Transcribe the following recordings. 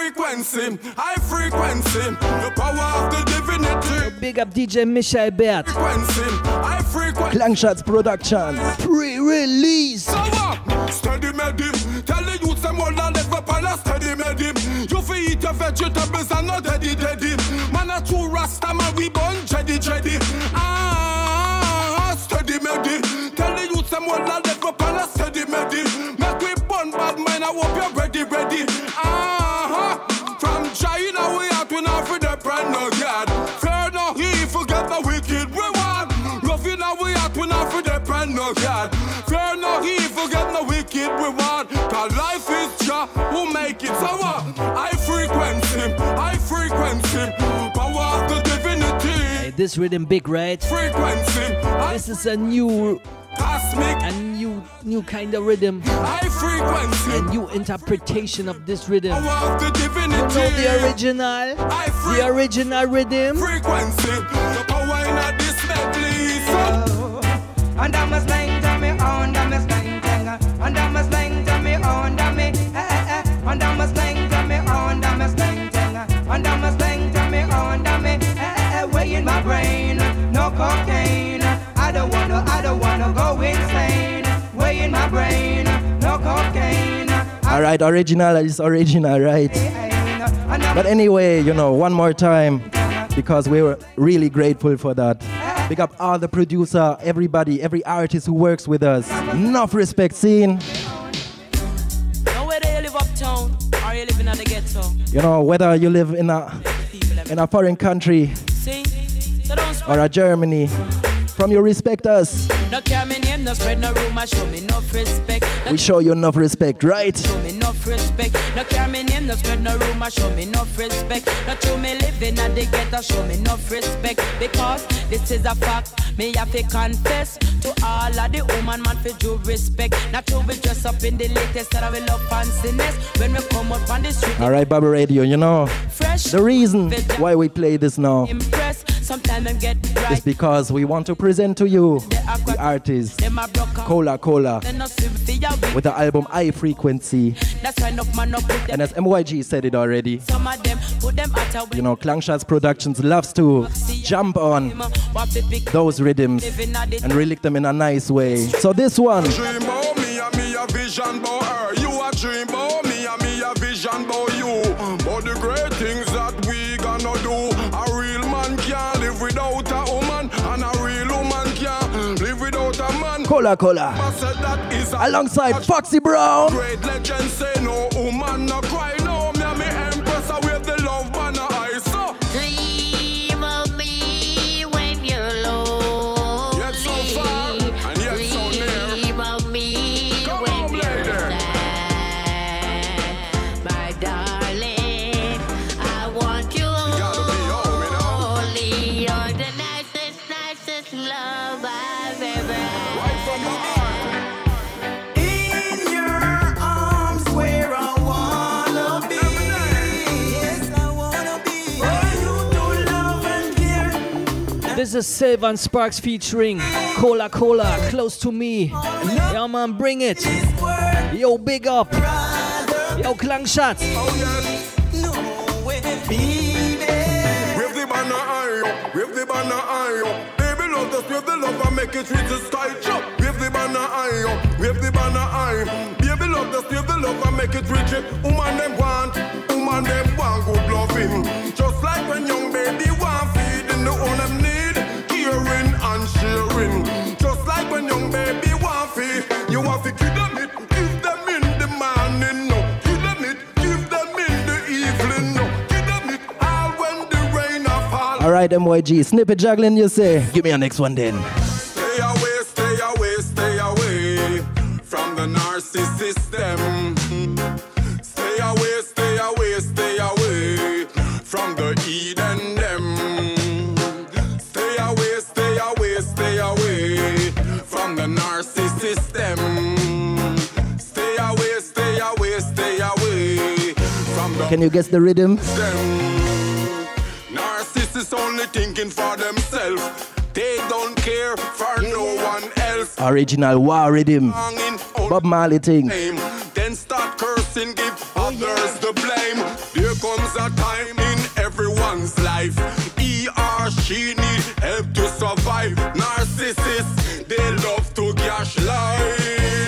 frequency, high frequency, the power of the divinity. Big up DJ Michael Bert. Frequency, high frequency. Klangshots Productions. Pre-release. Steady medim. Tell the youth some more than never pala steady medim. You fi eat your vegetables and not daddy. Man a true rasta man we born jedi. Steady medim. Tell the youth some more than never pala steady medim. Make we born bad man I hope you're ready. From China we out we not for the brand no yard. Fear no he forget the wicked reward. Loving now we out we not for the brand no yard. Fear no he forget the wicked reward. Cause life is just who make it so high frequency, power of the divinity. Hey, this rhythm big, right? Frequency. This is a new cosmic, a new kind of rhythm. High frequency. A new interpretation of this rhythm. Power of the divinity. You know the original? The original rhythm. Frequency. The power in a this medley. And I'm a slang to me, and I'm a slang to me, and I'm a slang to me, and I'm a slang to me, and I'm a slang to me, and I'm a way in my brain, no cocaine. I don't wanna go insane. Way in my brain, no cocaine. Alright, original is original, right? But anyway, you know, one more time, because we were really grateful for that. Big up all the producer, everybody, every artist who works with us. Enough respect, scene. Now whether you live uptown or you live in the ghetto. You know, whether you live in a foreign country or a Germany, from you respect us. No care me name, no spread no rumor, show me enough respect. We show you enough respect, right? Show me enough respect. No care me name, no spread no rumor, show me enough respect. Not true me living at the ghetto, show me enough respect. Because this is a fact, me have to confess to all of the woman man for due respect. Not true we dress up in the latest that I will love fanciness. When we come up on the street. Alright, Baba Radio, you know, the reason why we play this now is because we want to present to you the artist Cola with the album High Frequency. And as MYG said it already, you know, Klangshots Productions loves to jump on those rhythms and relic them in a nice way. So this one, Dream about me and me a vision about her. You a dream about me and me a vision about you. But the great things that we gonna do, a real man can't live without a woman, and a real woman can't live without a man. Cola alongside Foxy Brown. Great legend say no woman no cry no. Me and me empress I wave the love banner I saw. Dream of me when you're lonely. Yet so far and yet so near. Dream of me when you're sad, my darling. I want you only. You're the nicest love I've ever had. This is Sylvan Sparks featuring Cola, Close to Me. Yeah, man, bring it. Yo, big up. Yo, Klangshots. Wave the banner high up, wave the banner high up. Baby love, just wave the love and make it reach the sky. Jump. Wave the banner high up, wave the banner high. Baby love, just wave the love and make it reach it. Woman them want good loving. Just like when young baby want feeding the one them need, caring and sharing. Just like when young baby want feed, you want to give them it in the morning, no. Give them it in the evening, no. Give them it all when the rain fall. Alright, MYG, snippet juggling, you say. Give me a next one then. Stay away, stay away, stay away from the narcissist system. Stay away, stay away, stay away from the Eden them. Stay away, stay away, stay away from the narcissist system. Stay away, stay away, stay away from the. Can you guess the rhythm? Narcissists only thinking for themselves. They don't care for no one else. Original war rhythm. Bob Marley thing. Then start cursing, give others the blame. There comes a time in everyone's life. He or she need help to survive. Narcissists, they love to gash life.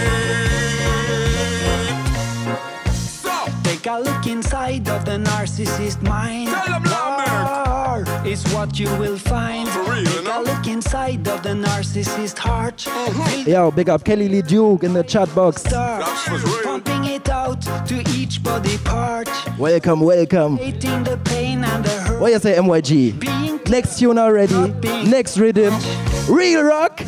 So, take a look inside of the narcissist mind. War is what you will find. real, Take a look inside of the narcissist heart. Yo, big up Kelly Lee Duke in the chat box. That was real. Pumping it out to each body part. Welcome, welcome. Hating the pain and the hurt. What you say, MYG? Being Next tune already. Next rhythm. Real rock.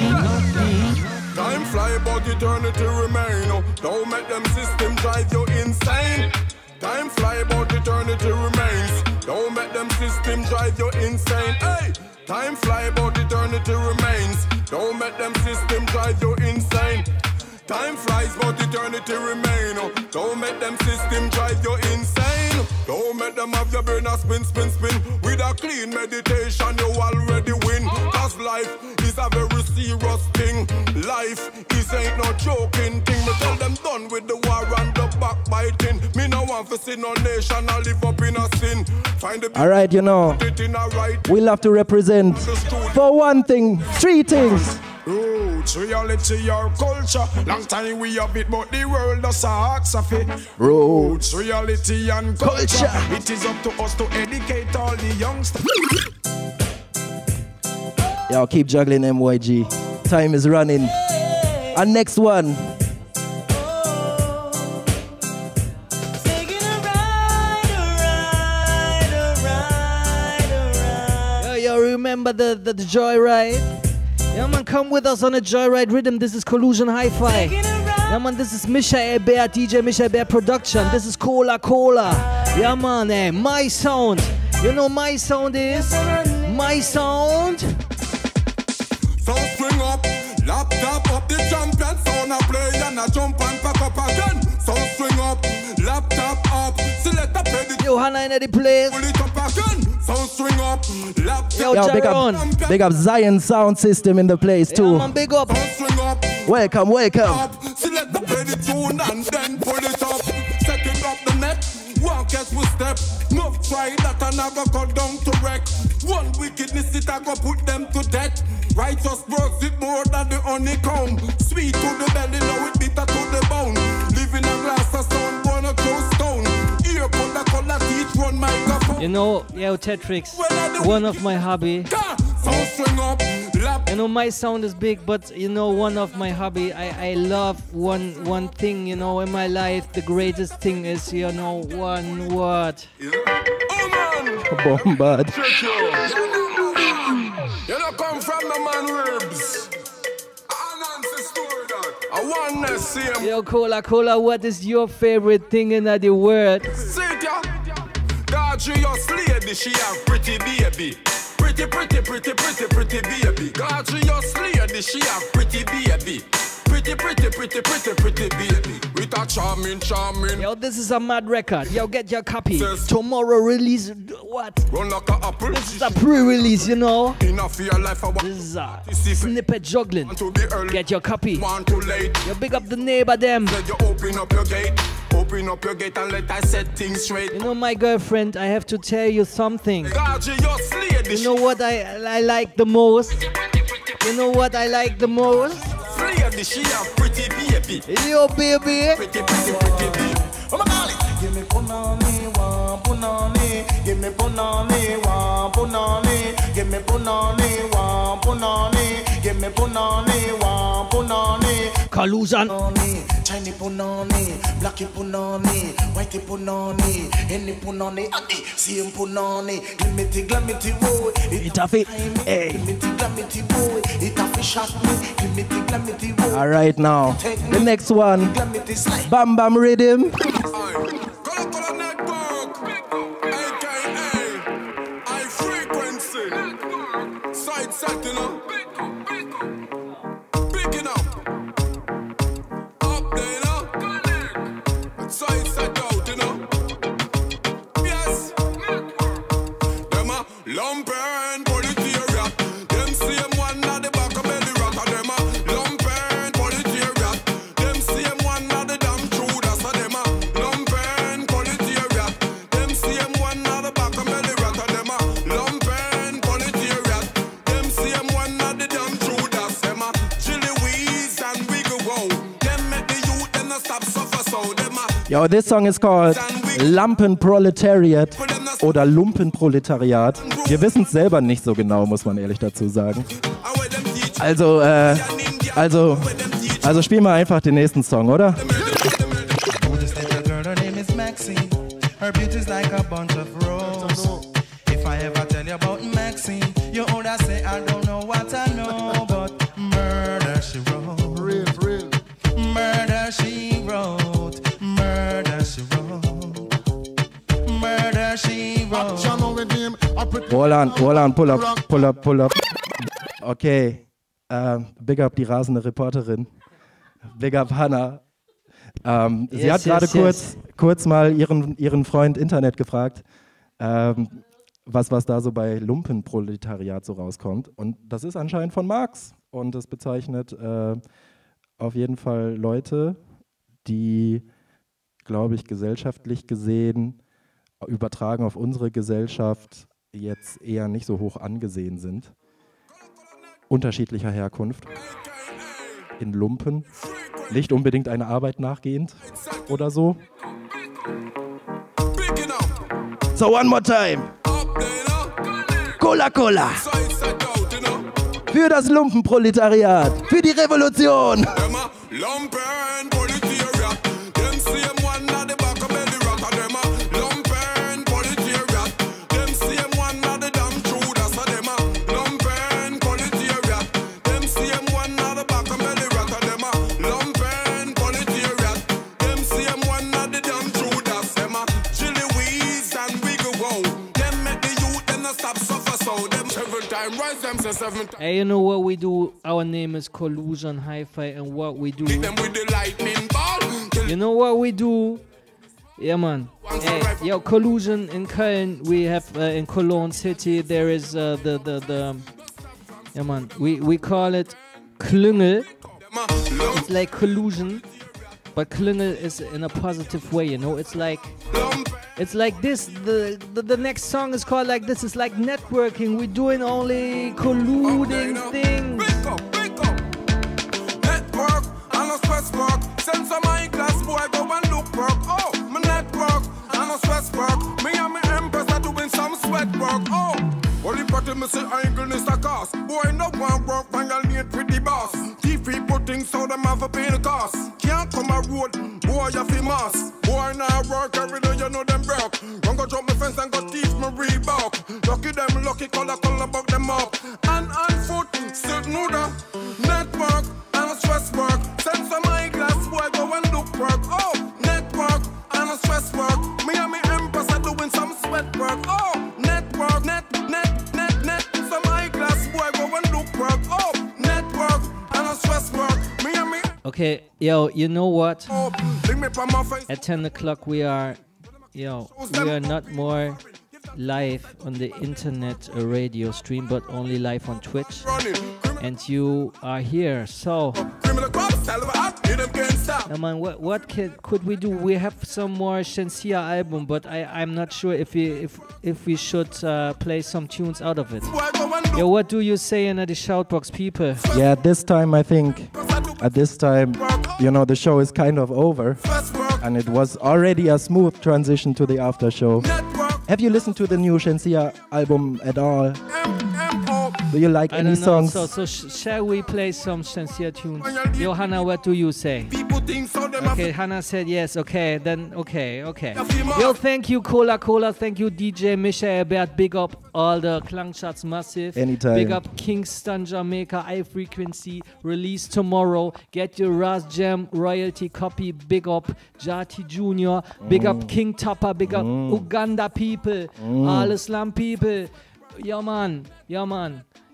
Time fly, but eternity remain. Don't make them system drive you insane. Time fly, but eternity remains. Don't make them system drive you insane. Hey, time fly, but eternity remains. Don't make them system drive you insane. Time flies, but eternity remain. Don't make them system drive you insane. Don't make them have your brain a spin, spin, spin. With a clean meditation, you already win. Cause life is a very serious thing. Life is ain't no joking thing. Me tell them done with the war and the backbiting. Me no want to see no nation I live up in a sin. Find the Alright, you know, it in a right. we'll have to represent for one thing, three things. Roots, reality, or culture. Long time we have it, but the world does ask of it. Roots, Reality and culture. Culture. It is up to us to educate all the youngsters. Yo, keep juggling, MYG. Time is running. And next one. Yo, remember the joyride? Yeah, man, come with us on a joyride rhythm. This is Collusion Hi-Fi. Yeah, man, this is Michael Bear, DJ Michael Bear production. This is Cola Cola. Yeah, man, My Sound. You know My Sound is? My Sound. So swing up, laptop up the champion sound. I play and I jump and pack up again. So swing up, laptop up, select a play the Johanna in the place. pull it up again. So swing up, laptop. Yo, big up Zion Sound System in the place too. Yeah, man, big up. So swing up, Welcome, welcome. up, select the play the tune and then pull it up. Setting up the net, walk as we step. No try that I never got down to wreck. One wickedness it I go put them to death. Righteous works it more than the honeycomb. Sweet to the belly, now it bitter to the bone. Live in a glass of stone, born a true stone. Ear color teeth run microphone. You know, yo, Tetrix, one of my hobby. So swing up, lap. You know, My Sound is big, but you know, one of my hobby, I love one thing, you know, in my life. The greatest thing is, you know, one word. Oh man, Bombard. check you. You don't come from the man ribs. I want to see him. Yo, Cola Cola, what is your favorite thing in the world? See it, yeah. God, she your lady, she a pretty baby. Pretty baby. God, she your lady, she a pretty baby. Pretty baby. With a charming. Yo, this is a mad record. Yo, get your copy. Tomorrow release. What? Run like a apple. This is a pre-release, you know. Enough for your life, I want This is a snippet juggling. to be early. Get your copy. Want too late. Yo, big up the neighbor them. Let you open up your gate. Open up your gate and let I set things straight. You know, my girlfriend, I have to tell you something. God, she your lady. You know what I like the most? You know what I like the most? Lady, she a pretty baby. Yo, baby. Pretty baby. Oh my God. Give me punani, one punani. Give me punani, one punani. Give me punani, one punani. Give me punani, one punani. Collusion. Chinese punani, blacky punani, whitey punani, any punani, same punani. Glamity, glamity boy, It's a fit. Hey. glamity, glamity boy. It a fish at me. Glamity, glamity boy. All right now, the next one. Glamity slide. Bam Bam Rhythm. Color network, aka high frequency, side set, you know, picking up there, you know, side set out, you know, yes, them a lumper and proletariat, them same one at the back of belly rock, them a lumper and proletariat, them same one at the damn true, that's a them a lumper and proletariat, them Yo, this song is called Lampenproletariat oder Lumpenproletariat. Wir wissen es selber nicht so genau, muss man ehrlich dazu sagen. Also spiel mal einfach den nächsten Song, oder? Her beauty's like a bunch of roses. If I ever tell you about Maxine, you older say I don't know what I know, but murder she wrote. Real. Murder she wrote. Murder she wrote. Murder she wrote. Roland, pull up. Okay, big up die rasende Reporterin. Big up Hannah. Sie hat gerade kurz mal ihren Freund Internet gefragt, was da so bei Lumpenproletariat so rauskommt. Und das ist anscheinend von Marx. Und das bezeichnet auf jeden Fall Leute, die, glaube ich, gesellschaftlich gesehen, übertragen auf unsere Gesellschaft, jetzt eher nicht so hoch angesehen sind. Unterschiedlicher Herkunft. In Lumpen. Nicht unbedingt einer Arbeit nachgehend oder so. So, one more time. Cola. Für das Lumpenproletariat. Für die Revolution. Hey, you know what we do? Our name is Collusion Hi-Fi, and what we do? You know what we do? Yeah, man. Hey, yo, Collusion in Köln. We have in Cologne City. There is the yeah, man. We call it Klüngel. It's like collusion, but Klüngel is in a positive way. You know, it's like this. The next song is called like this. It's like networking. We're doing only colluding things. Network, I no stress work. Send some high class boy go and look work. Oh, my network, I no stress work. Me and my empress are doing some sweat work. Oh, only party me say I ain't gonna a cost. Boy no one work, violate with the boss. TV putting so them have a pay the cost. Can't come a road, boy you feel mass. Boy now work every day, you know them broke. Run go jump my fence and go teeth my Reebok. Lucky them, lucky color buck them up. And on foot, still know the network, and a stress work. Send some eyeglass, boy go and look work. Oh, network, and a stress work. Me and me empress are doing some sweat work. Oh, network, net. Some eyeglass, boy go and look work. Oh, network, and a stress work. Me and me. Okay, yo, you know what? At 10 o'clock we are not more live on the internet radio stream, but only live on Twitch. And you are here, so man, what could we do? We have some more Shensia album, but I'm not sure if we should play some tunes out of it. Yo, what do you say in the shoutbox, people? Yeah, this time I think, you know, the show is kind of over, and it was already a smooth transition to the after show. Have you listened to the new Shensia album at all? Do you like any songs? So shall we play some Shensia tunes? Johanna, what do you say? Okay, Hannah said yes. Okay, then okay. Yo, thank you, Cola. Thank you, DJ Michael Bert. Big up all the Klangschatz Massive. Anytime. Big up Kingston, Jamaica, High Frequency. Release tomorrow. Get your Ras Jam royalty copy. Big up Jati Jr. Big up King Tupper. Big up Uganda people. All Islam people. Yeah, man.